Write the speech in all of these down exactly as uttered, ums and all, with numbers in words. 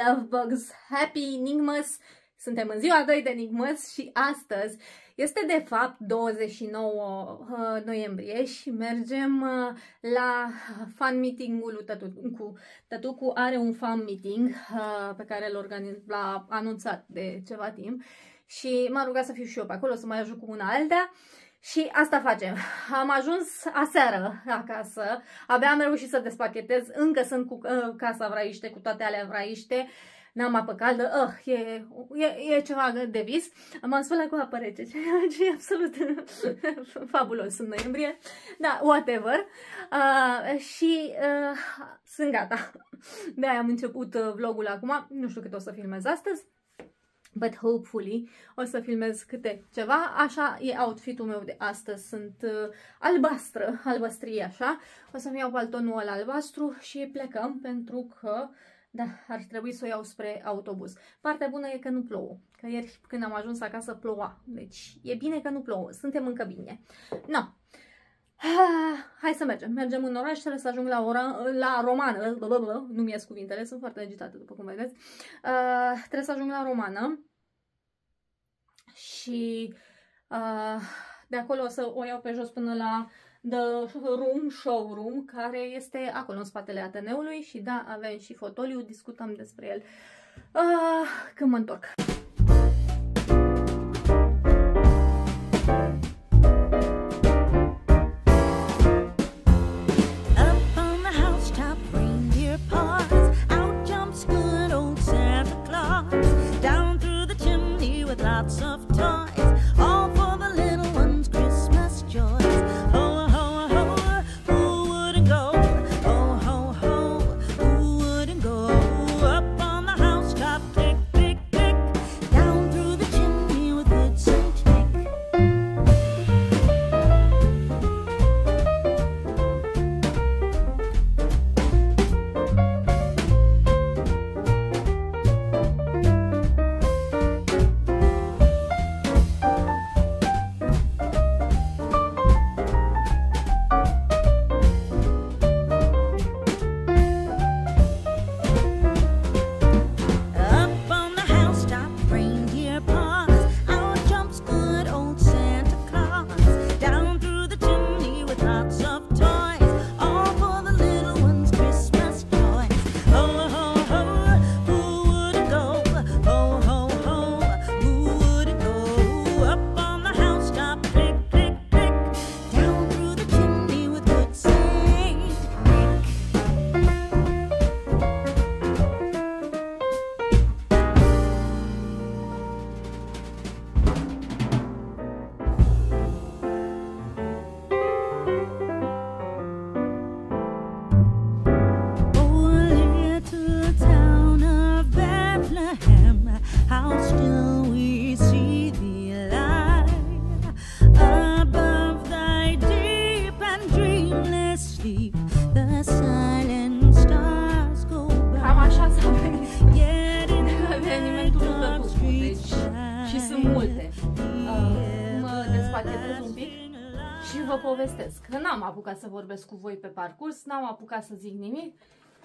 Love Bugs, Happy Nigmas! Suntem în ziua doi de Nigmas și astăzi este de fapt douăzeci și nouă noiembrie și mergem la fan meeting-ul lui Tătucu. Tătucu are un fan meeting pe care l-a anunțat de ceva timp și m-a rugat să fiu și eu pe acolo, să mai ajut cu una alta. Și asta facem. Am ajuns aseară acasă, abia am reușit să despachetez, încă sunt cu uh, casa vraiște, cu toate alea vraiște, n-am apă caldă, uh, e, e, e ceva de vis. M-am spălat cu apă rece, ce e absolut fabulos în noiembrie, da, whatever. Uh, și uh, sunt gata. De-aia am început vlogul acum, nu știu cât o să filmez astăzi. But hopefully o să filmez câte ceva. Așa e outfit-ul meu de astăzi. Sunt uh, albastră, albăstrie așa. O să-mi iau paltonul ăla albastru și plecăm pentru că, da, ar trebui să o iau spre autobuz. Partea bună e că nu plouă. Că ieri când am ajuns acasă ploua. Deci e bine că nu plouă. Suntem încă bine. No. Hai să mergem. Mergem în oraș, trebuie să ajung la, ora, la Romană. Nu-mi ies cuvintele, sunt foarte agitate, după cum vedeți. Uh, trebuie să ajung la Romană. Și uh, de acolo o să o iau pe jos până la The Room Showroom, care este acolo în spatele Ateneului. Și da, avem și fotoliu, discutăm despre el uh, când mă întorc. Lots of toys, all for the little ones' Christmas joys. Ho, ho, ho, who wouldn't go? Ho, ho, ho, who wouldn't go? Up on the housetop, click, click, click, down through the chimney with good Saint Nick. Și vă povestesc că n-am apucat să vorbesc cu voi pe parcurs, n-am apucat să zic nimic,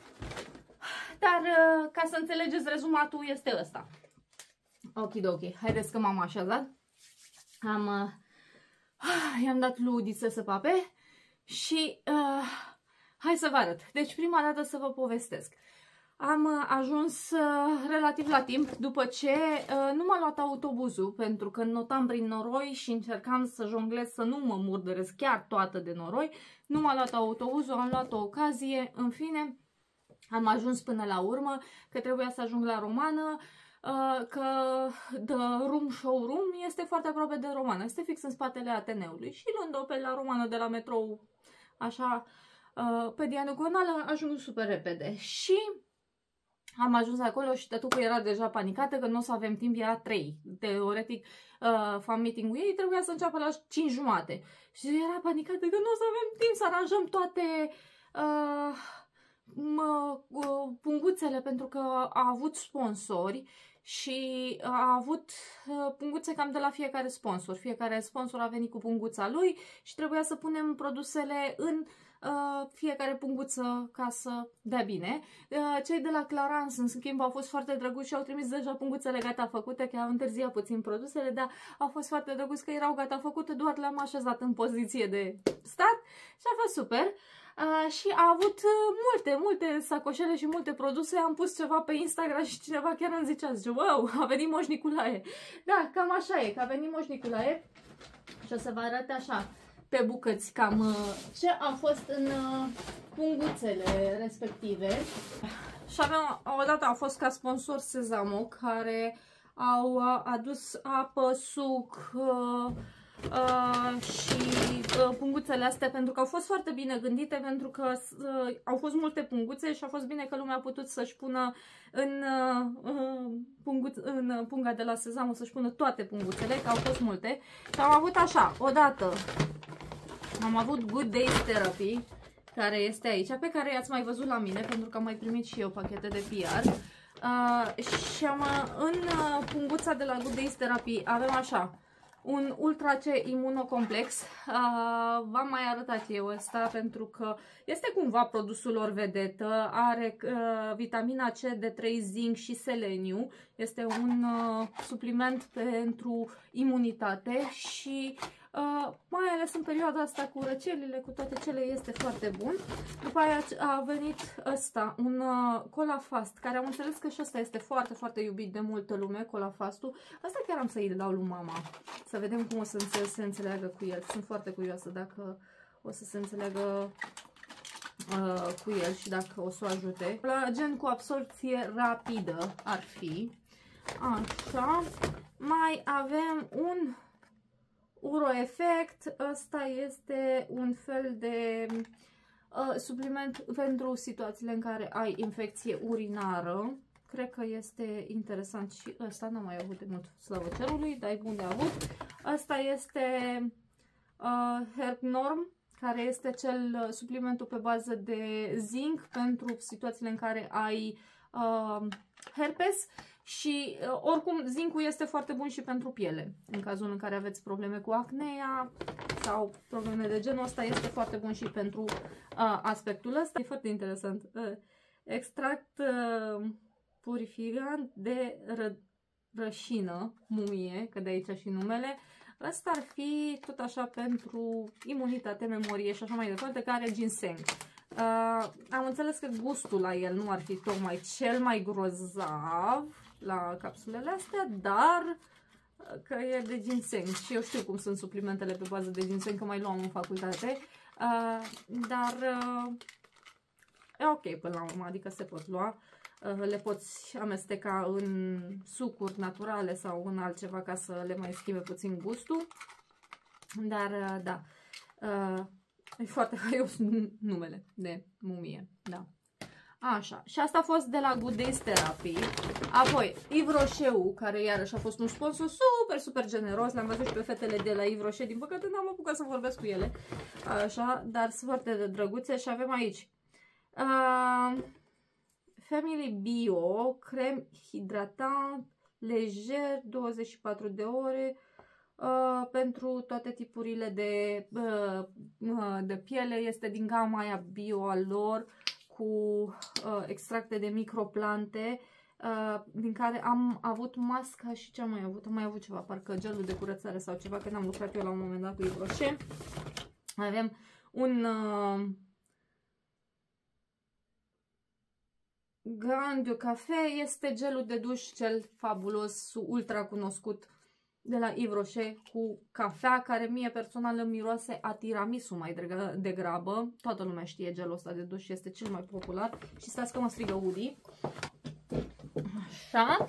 dar ca să înțelegeți rezumatul este ăsta. Okidoki, haideți că m-am așezat, am, uh, i-am dat lui Udiță să pape și uh, hai să vă arăt. Deci prima dată să vă povestesc. Am uh, ajuns uh, relativ la timp după ce uh, nu m-a luat autobuzul pentru că notam prin noroi și încercam să jonglez să nu mă murdăresc chiar toată de noroi. Nu m-a luat autobuzul, am luat o ocazie, în fine am ajuns până la urmă că trebuia să ajung la Romană, uh, că The Room Showroom este foarte aproape de Romană, este fix în spatele Ateneului și luând-o pe la Romană de la metrou așa uh, pe diagonală ajung super repede și am ajuns acolo și Tătucu era deja panicată că nu o să avem timp, era trei. Teoretic, uh, fan meeting-ul ei trebuia să înceapă la cinci jumate. Și era panicată că nu o să avem timp să aranjăm toate uh, mă, uh, punguțele pentru că a avut sponsori și a avut punguțe cam de la fiecare sponsor. Fiecare sponsor a venit cu punguța lui și trebuia să punem produsele în uh, fiecare punguță ca să dea bine. Uh, cei de la Clarins, în schimb, au fost foarte drăguți și au trimis deja punguțele gata făcute, că au întârziat puțin produsele, dar au fost foarte drăguți că erau gata făcute, doar le-am așezat în poziție de stat și a fost super. Uh, și a avut uh, multe, multe sacoșele și multe produse. Am pus ceva pe Instagram și cineva chiar îmi zicea, zice, wow, a venit Moș Nicolae. Da, cam așa e, că a venit Moș Nicolae și o să vă arăt așa pe bucăți cam uh, ce a fost în uh, punguțele respective. Și avem, odată a fost ca sponsor Sezamo, care au uh, adus apă, suc, uh, Uh, și uh, punguțele astea, pentru că au fost foarte bine gândite, pentru că uh, au fost multe punguțe și a fost bine că lumea a putut să-și pună în, uh, punguț, în punga de la Sezamo, să-și pună toate punguțele, că au fost multe. Și am avut așa, odată am avut Good Days Therapy, care este aici, pe care i-ați mai văzut la mine, pentru că am mai primit și eu pachete de P R. Uh, și am, în uh, punguța de la Good Days Therapy avem așa un Ultra C Imunocomplex. Uh, V-am mai arătat eu ăsta pentru că este cumva produsul lor vedetă. Are uh, vitamina C, D trei, zinc și seleniu. Este un uh, supliment pentru imunitate și uh, mai ales în perioada asta cu răcelile, cu toate cele, este foarte bun. După aia a venit ăsta, un uh, Colafast, care am înțeles că și ăsta este foarte, foarte iubit de multă lume, Colafastul. Asta chiar am să îi dau lui mama, să vedem cum o să se înțeleagă cu el. Sunt foarte curioasă dacă o să se înțeleagă uh, cu el și dacă o să o ajute. La gen cu absorpție rapidă ar fi. Așa. Mai avem un Uroefect. Ăsta este un fel de uh, supliment pentru situațiile în care ai infecție urinară. Cred că este interesant și ăsta, n-am mai avut de mult, slavă cerului, dar e bun de avut. Ăsta este uh, HerbNorm, care este cel suplimentul pe bază de zinc pentru situațiile în care ai uh, herpes. Și uh, oricum zincul este foarte bun și pentru piele. În cazul în care aveți probleme cu acnea sau probleme de genul ăsta, este foarte bun și pentru uh, aspectul ăsta. E foarte interesant. Uh, extract uh, purificant de ră rășină, mumie, că de aici și numele. Ăsta ar fi tot așa pentru imunitate, memorie și așa mai departe, care are ginseng. Uh, am înțeles că gustul la el nu ar fi tocmai cel mai grozav la capsulele astea, dar că e de ginseng și eu știu cum sunt suplimentele pe bază de ginseng, că mai luam în facultate, uh, dar uh, e ok până la urmă, adică se pot lua, uh, le poți amesteca în sucuri naturale sau în altceva ca să le mai schimbe puțin gustul, dar uh, da, uh, e foarte haios numele de mumie, da. Așa, și asta a fost de la Good Days Therapy. Apoi, Yves Rocher, care iarăși a fost un sponsor super, super generos. Le-am văzut și pe fetele de la Yves Rocher. Din păcate n-am apucat să vorbesc cu ele. Așa, dar sunt foarte drăguțe. Și avem aici uh, Family Bio, crem hidratant, lejer, douăzeci și patru de ore. Uh, pentru toate tipurile de, uh, de piele. Este din gama aia bio a lor, cu uh, extracte de microplante, uh, din care am avut masca și ce am mai avut? Am mai avut ceva, parcă gelul de curățare sau ceva, că n-am lucrat eu la un moment dat cu Yves Rocher. Avem un uh, Grand de Cafe, este gelul de duș cel fabulos, ultra cunoscut de la Yves Rocher, cu cafea, care mie personal îmi miroase a tiramisu mai degrabă. Toată lumea știe gelul ăsta de duș, este cel mai popular. Și stați că mă strigă Udi. Așa.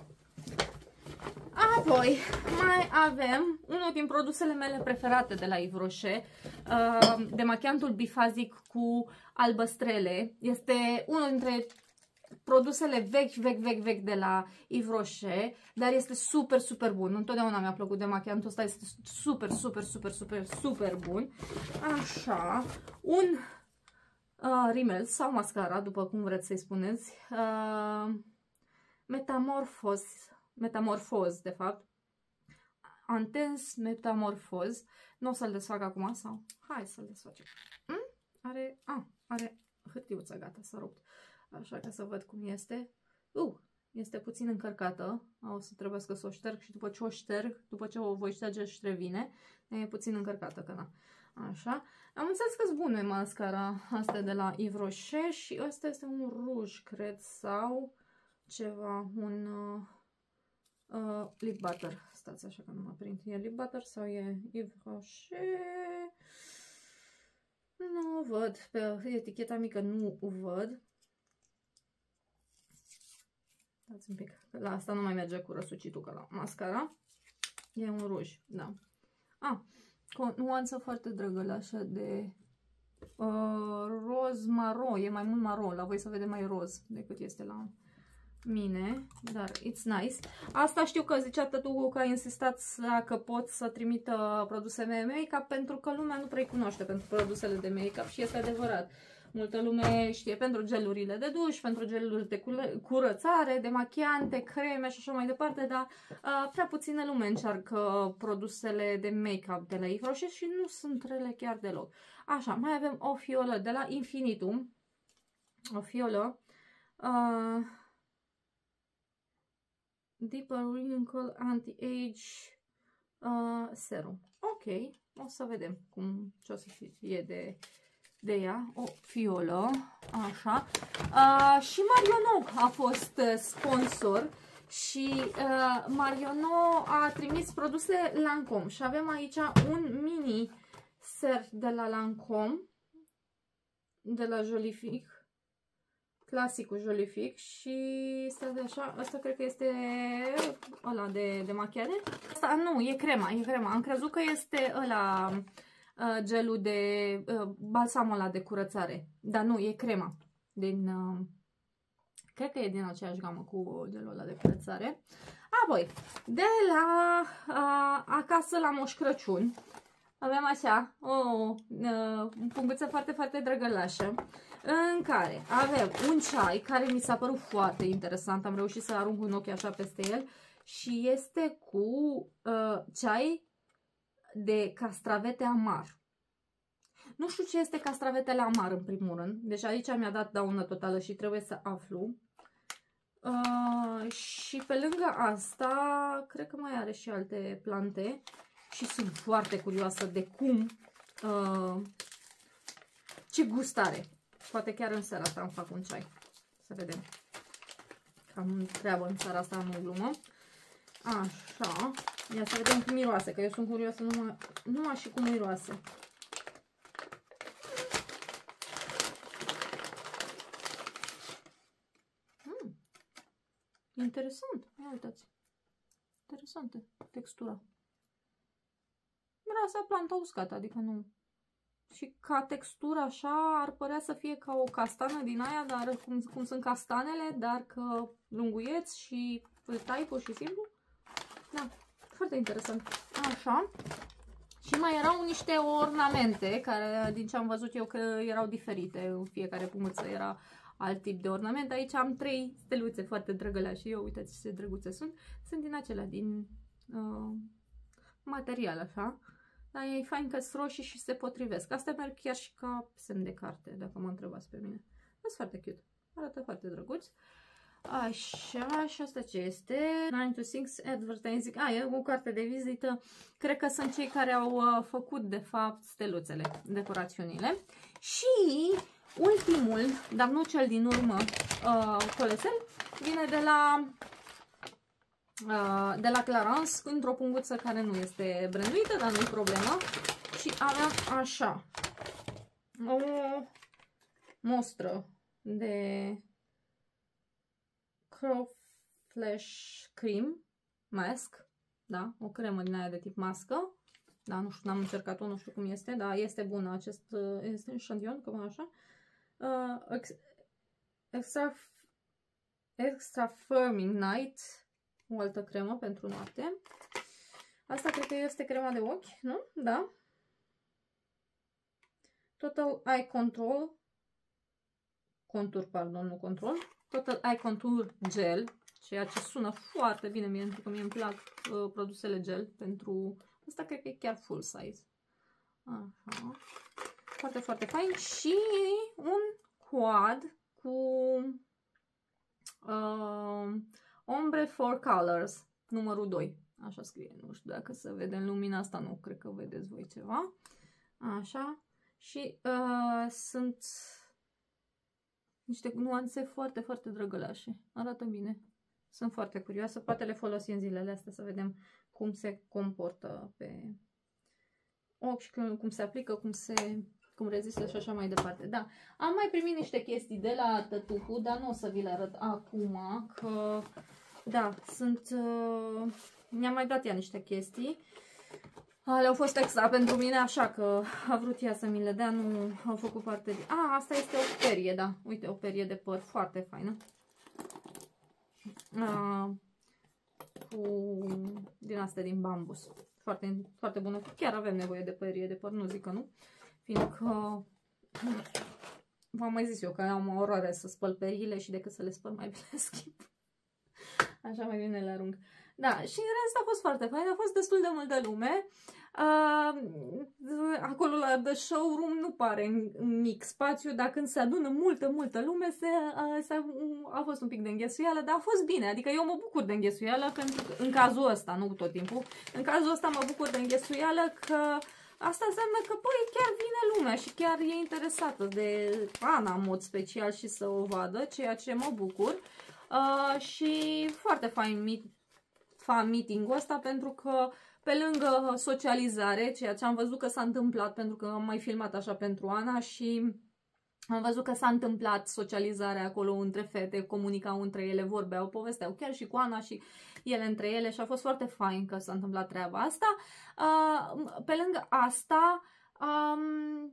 Apoi mai avem unul din produsele mele preferate de la Yves Rocher, demachiantul bifazic cu albăstrele. Este unul dintre produsele vechi, vechi, vechi, vechi de la Yves Rocher, dar este super, super bun. Întotdeauna mi-a plăcut demachiantul ăsta, este super, super, super, super, super bun. Așa, un uh, rimel sau mascara, după cum vreți să-i spuneți, uh, Metamorphos Metamorfoz, de fapt. Antens Metamorfoz. Nu o să-l desfac acum sau? Hai să-l desfacem. Hmm? Are, ah, are hârtiuța, gata, s-a rupt. Așa, ca să văd cum este. Uh, este puțin încărcată. O să trebuiască să o șterg și după ce o șterg, după ce o voi șterge și revine, e puțin încărcată, că na. Așa. Am înțeles că-s bune mascara asta de la Yves Rocher și ăsta este un ruj, cred, sau ceva, un uh, uh, lip butter. Stați așa că nu mă prind. E lip butter sau e Yves Rocher? Nu văd. Pe eticheta mică nu văd. Dați un pic. La asta nu mai merge cu răsucitul ca la mascara. E un ruj, da. Ah, cu o nuanță foarte drăgălă, așa de uh, roz maro. E mai mult maro. La voi să vede mai roz decât este la mine. Dar it's nice. Asta știu că zicea tătucu că a insistat că pot să trimită produse de make-up pentru că lumea nu prea cunoaște pentru produsele de make-up și este adevărat. Multă lume știe pentru gelurile de duș, pentru geluri de curățare, de machiante, creme și așa mai departe, dar uh, prea puține lume încearcă produsele de make-up de la Yves Rocher și nu sunt rele chiar deloc. Așa, mai avem o fiolă de la Infinitum, o fiolă uh, Deeper Wrinkle Anti-Age uh, Serum. Ok, o să vedem cum ce o să fie de... de ea, o fiolă, așa. Uh, și Marionneau a fost sponsor și uh, Marionneau a trimis produse Lancome și avem aici un mini ser de la Lancome, de la Jolific, clasicul Jolific și stai de așa, asta cred că este ăla de, de machiare. Asta nu, e crema, e crema. Am crezut că este ăla Uh, gelul de uh, balsamul ăla de curățare, dar nu, e crema din, uh, cred că e din aceeași gamă cu gelul ăla de curățare. Apoi, de la uh, acasă la Moș Crăciun avem așa o uh, punguță foarte, foarte drăgălașă în care avem un ceai care mi s-a părut foarte interesant, am reușit să arunc un ochi așa peste el și este cu uh, ceai de castravete amar. Nu știu ce este castravetele amar în primul rând. Deci aici mi-a dat daună totală și trebuie să aflu. Uh, și pe lângă asta, cred că mai are și alte plante. Și sunt foarte curioasă de cum, uh, ce gust are. Poate chiar în seara asta îmi fac un ceai. Să vedem. Cam treabă în seara asta, nu glumă. Așa. Ia să vedem cum miroase, că eu sunt curioasă numai, numai și cum miroase. Hmm. Interesant. Ia uitați. Interesantă textura. Miroase a planta uscată, adică nu. Și ca textură așa ar părea să fie ca o castană din aia, dar cum, cum sunt castanele, dar că lunguieți și îl tai pur și simplu. Da. Foarte interesant. Așa. Și mai erau niște ornamente, care din ce am văzut eu că erau diferite. În fiecare punguță era alt tip de ornament. Aici am trei steluțe foarte drăgălea și eu, uitați ce drăguțe sunt. Sunt din acelea, din uh, material, așa. Dar e fain că sunt roșii și se potrivesc. Astea merg chiar și ca semn de carte, dacă mă întrebați pe mine. Sunt foarte cute. Arată foarte drăguț. Așa, și asta ce este? nine to six Advertising. A, e o carte de vizită. Cred că sunt cei care au uh, făcut, de fapt, steluțele, decorațiunile. Și ultimul, dar nu cel din urmă, uh, colețel, vine de la, uh, de la Clarins, într-o punguță care nu este branduită, dar nu-i problemă. Și avem așa, o mostră de Crow Flash Cream Mask, da, o cremă din aia de tip mască, da, nu știu, n-am încercat-o, nu știu cum este, dar este bună acest, este un șantion, cam așa, uh, ex, extra, extra Firming Night, o altă cremă pentru noapte, asta cred că este crema de ochi, nu? Da. Total Eye Control, contur, pardon, nu control, Total Eye Contour Gel, ceea ce sună foarte bine mie, pentru că mie îmi plac uh, produsele gel pentru... Asta cred că e chiar full size. Așa. Foarte, foarte fain. Și un quad cu uh, Ombre for Colors, numărul doi. Așa scrie, nu știu dacă se vede în lumina asta, nu cred că vedeți voi ceva. Așa. Și uh, sunt niște nuanțe foarte, foarte drăgălașe. Arată bine. Sunt foarte curioasă. Poate le folosim în zilele astea să vedem cum se comportă pe ochi și cum se aplică, cum se... cum rezistă și așa mai departe. Da, am mai primit niște chestii de la Tătucu, dar nu o să vi le arăt acum, că da, sunt uh, mi-a mai dat ea niște chestii. Le-au fost extra pentru mine, așa că a vrut ea să mi le dea, nu au făcut parte de... A, asta este o perie, da, uite, o perie de păr foarte faină. Uh, cu din astea din bambus. Foarte, foarte bună. Chiar avem nevoie de perie de păr, nu zic că nu. Fiindcă v-am mai zis eu că am o oroare să spăl periile și decât să le spăl mai bine le schimb. Așa mai bine le arunc. Da, și în rest a fost foarte fain, a fost destul de multă lume. Uh, acolo la The Showroom nu pare mic spațiu, dar când se adună multă, multă lume se, uh, se, uh, a fost un pic de înghesuială, dar a fost bine. Adică eu mă bucur de înghesuială, pentru că, în cazul ăsta, nu tot timpul, în cazul ăsta mă bucur de înghesuială că asta înseamnă că, băi, chiar vine lumea și chiar e interesată de Ana în mod special și să o vadă, ceea ce mă bucur. Uh, și foarte fain meet, fan meeting-ul ăsta, pentru că pe lângă socializare, ceea ce am văzut că s-a întâmplat, pentru că am mai filmat așa pentru Ana și am văzut că s-a întâmplat socializarea acolo între fete, comunicau între ele, vorbeau, povesteau chiar și cu Ana și ele între ele și a fost foarte fain că s-a întâmplat treaba asta. Uh, pe lângă asta um,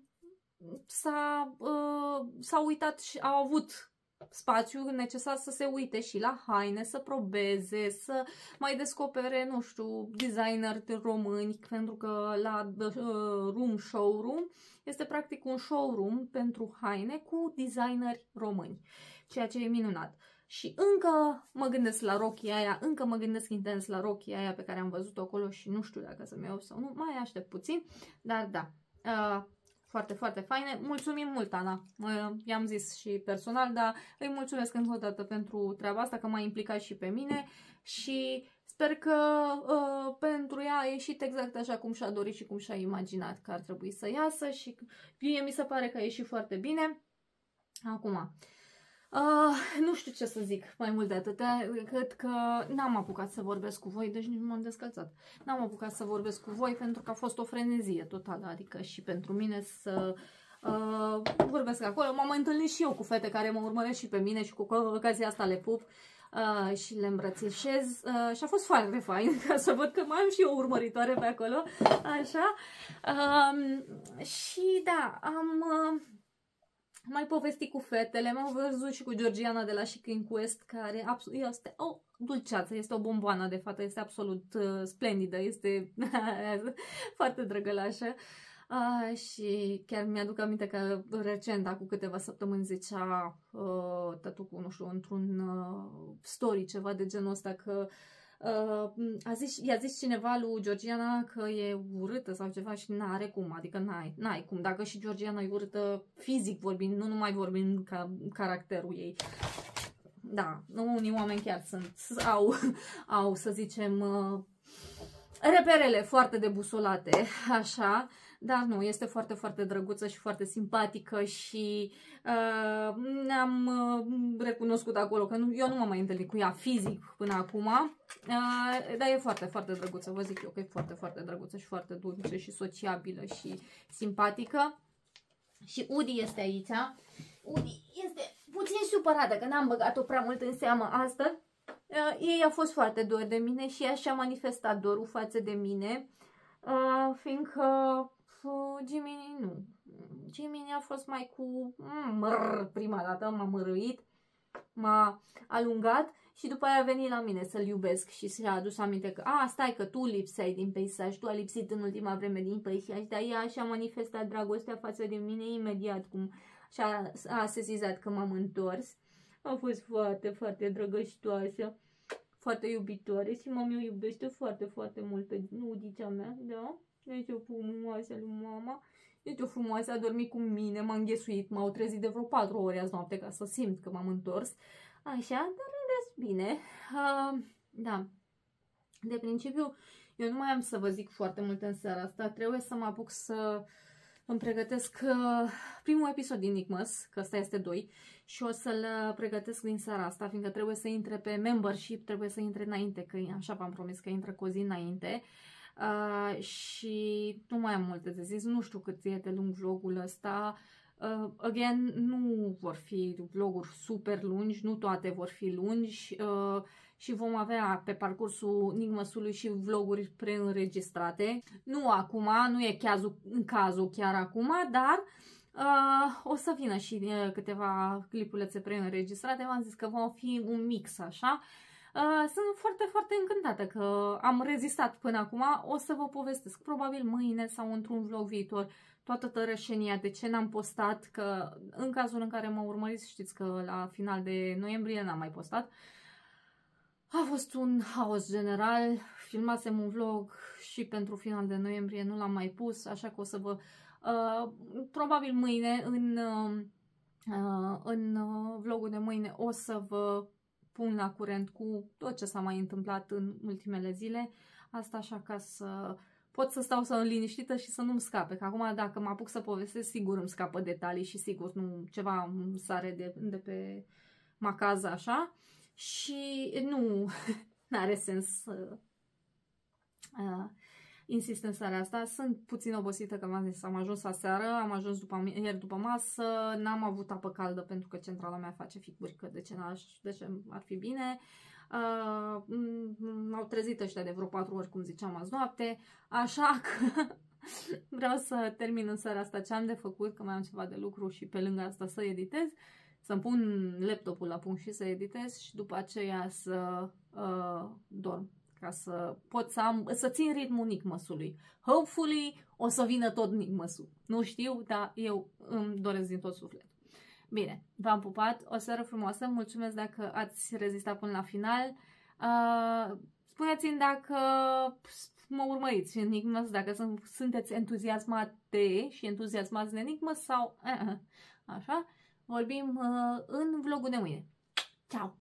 s-a uh, s-a uitat și au avut spațiu necesar să se uite și la haine, să probeze, să mai descopere, nu știu, designeri români, pentru că la The Room Showroom este practic un showroom pentru haine cu designeri români, ceea ce e minunat. Și încă mă gândesc la rochia aia, încă mă gândesc intens la rochia aia pe care am văzut-o acolo și nu știu dacă să-mi iau sau nu, mai aștept puțin, dar da. Uh, Foarte, foarte faine. Mulțumim mult, Ana. I-am zis și personal, dar îi mulțumesc încă o dată pentru treaba asta, că m-a implicat și pe mine și sper că uh, pentru ea a ieșit exact așa cum și-a dorit și cum și-a imaginat că ar trebui să iasă și mie mi se pare că a ieșit foarte bine. Acum, uh, nu știu ce să zic mai mult de atâtea, cred că n-am apucat să vorbesc cu voi, deci nici nu m-am descălțat. N-am apucat să vorbesc cu voi pentru că a fost o frenezie totală, adică și pentru mine să uh, vorbesc acolo. M-am întâlnit și eu cu fete care mă urmăresc și pe mine și cu ocazia asta le pup uh, și le îmbrățișez uh, și a fost foarte fain ca să văd că mai am și eu urmăritoare pe acolo, așa. Uh, și da, am... Uh, mai povestit cu fetele, m-am văzut și cu Georgiana de la Chic Quest, care este o dulceață, este o bomboană de fată, este absolut uh, splendidă, este foarte drăgălașă. Uh, și chiar mi-aduc aminte că recent, acum câteva săptămâni, zicea uh, Tătucu, nu știu, într-un uh, story, ceva de genul ăsta, că Uh, a zis, i-a zis cineva lui Georgiana că e urâtă sau ceva și n-are cum, adică n-ai, n-ai cum, dacă și Georgiana e urâtă fizic vorbind, nu numai vorbind ca caracterul ei. Da, unii oameni chiar sunt, au, au să zicem, uh, reperele foarte debusolate, așa, dar nu, este foarte, foarte drăguță și foarte simpatică și uh, ne-am uh, recunoscut acolo, că nu, eu nu m-am mai întâlnit cu ea fizic până acum, uh, dar e foarte, foarte drăguță, vă zic eu că e foarte, foarte drăguță și foarte dulce și sociabilă și simpatică. Și Udi este aici, Udi este puțin supărată că n-am băgat-o prea mult în seamă astăzi. Uh, ei a fost foarte dor de mine și ea și-a manifestat dorul față de mine, uh, fiindcă uh, Jimmy nu. Jimmy a fost mai cu măr, prima dată, m-a mărâit, m-a alungat și după aia a venit la mine să-l iubesc și și-a adus aminte că, a, stai că tu lipseai din peisaj, tu ai lipsit în ultima vreme din peisaj, dar ea și-a manifestat dragostea față de mine imediat, cum și-a a sesizat că m-am întors. A fost foarte, foarte drăgăștoasă. foarte iubitoare și mama o iubește foarte, foarte mult pe nudița mea, da? Deci o frumoasă lui mama. Deci o frumoasă, a dormit cu mine, m-a înghesuit, m-au trezit de vreo patru ore azi noapte ca să simt că m-am întors. Așa, dar în rest bine. Uh, da. De principiu, eu nu mai am să vă zic foarte mult în seara asta. Trebuie să mă apuc să îmi pregătesc uh, primul episod din Enigmas, că ăsta este doi, și o să-l pregătesc din seara asta, fiindcă trebuie să intre pe membership, trebuie să intre înainte, că așa v-am promis că intră cu o zi înainte. Uh, și nu mai am multe de zis, nu știu cât e de lung vlogul ăsta. Uh, again, nu vor fi vloguri super lungi, nu toate vor fi lungi uh, și vom avea pe parcursul Enigmasului și vloguri preînregistrate. Nu acum, nu e cazul, în cazul chiar acum, dar uh, o să vină și uh, câteva clipulețe preînregistrate. V-am zis că va fi un mix așa. Uh, sunt foarte, foarte încântată că am rezistat până acum. O să vă povestesc probabil mâine sau într-un vlog viitor toată tărășenia de ce n-am postat, că în cazul în care mă urmăriți știți că la final de noiembrie n-am mai postat. A fost un haos general, filmasem un vlog și pentru final de noiembrie nu l-am mai pus, așa că o să vă... Uh, probabil mâine, în, uh, în vlogul de mâine, o să vă pun la curent cu tot ce s-a mai întâmplat în ultimele zile. Asta așa ca să pot să stau să liniștită și să nu-mi scape. Că acum dacă mă apuc să povestesc, sigur îmi scapă detalii și sigur nu ceva îmi sare de, de pe macază așa. Și nu are sens să uh, insist în seara asta. Sunt puțin obosită că m-am zis, am ajuns aseară, am ajuns după, ieri după masă, n-am avut apă caldă pentru că centrala mea face figurică, de ce, de ce ar fi bine. Uh, m-au trezit ăștia de vreo patru ori, cum ziceam azi noapte, așa că vreau să termin în seara asta ce am de făcut, că mai am ceva de lucru și pe lângă asta să editez, să-mi pun laptopul la punct și să editez și după aceea să uh, dorm, ca să pot să, am, să țin ritmul Enigmasului. Hopefully o să vină tot Enigmasul. Nu știu, dar eu îmi doresc din tot sufletul. Bine, v-am pupat, o seară frumoasă, mulțumesc dacă ați rezistat până la final. Uh, Spuneți-mi dacă mă urmăriți în Enigmas, dacă sunteți entuziasmate și entuziasmați de Enigmas sau... Uh, uh, așa, vorbim uh, în vlogul de mâine. Ciao!